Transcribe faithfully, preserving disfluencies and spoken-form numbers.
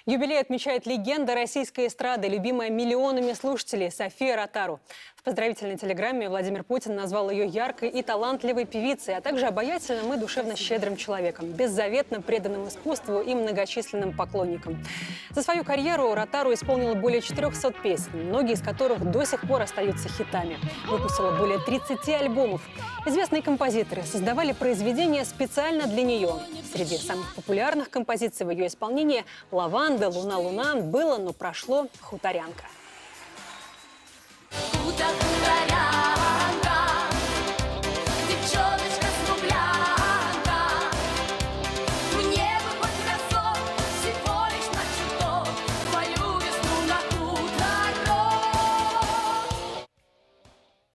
Юбилей отмечает легенда российской эстрады, любимая миллионами слушателей София Ротару. В поздравительной телеграмме Владимир Путин назвал ее яркой и талантливой певицей, а также обаятельным и душевно щедрым человеком, беззаветно преданным искусству и многочисленным поклонникам. За свою карьеру Ротару исполнила более четырёхсот песен, многие из которых до сих пор остаются хитами. Выпустила более тридцати альбомов. Известные композиторы создавали произведения специально для нее. Среди самых популярных композиций в ее исполнении «Лаванда», «Луна, луна», «Было, но прошло», «Хуторянка». Хуторянка.